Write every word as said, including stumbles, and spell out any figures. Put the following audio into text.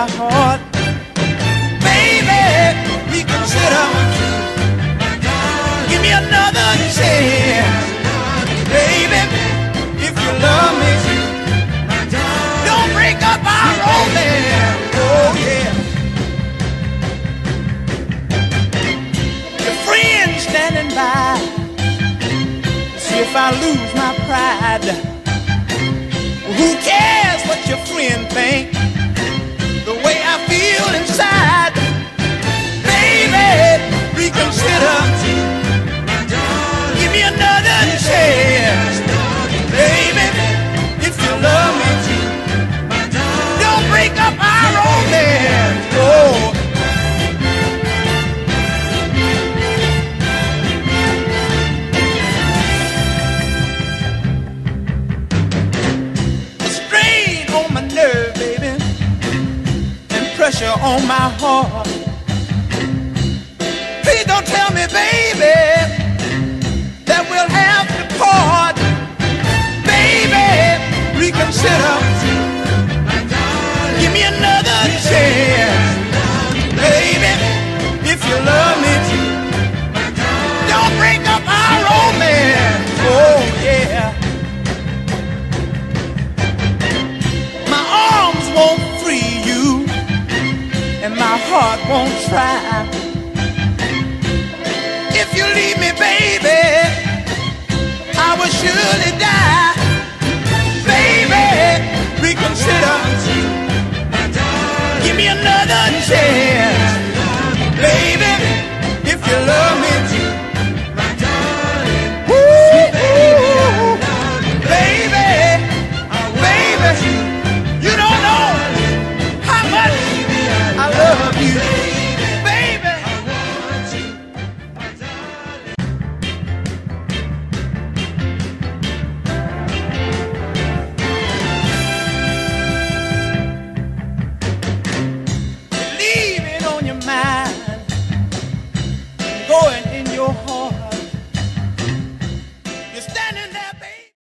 heart. Baby, reconsider. Give me another chance. Baby, if you love me, don't break up our romance. Oh yeah. Your friend standing by, see if I lose my pride. Who cares what your friend think? The way I feel inside. Baby, reconsider. Give me another chance. Baby, if you love me, don't break up our romance. Oh. Pressure on my heart. Please don't tell me, baby, that we'll have to part. Baby, reconsider. Give me another chance. Baby, if you love me, don't break up our romance. Oh yeah. My arms won't free you, and my heart won't try. If you leave me, baby, I will surely die. Baby, reconsider. Give me another chance.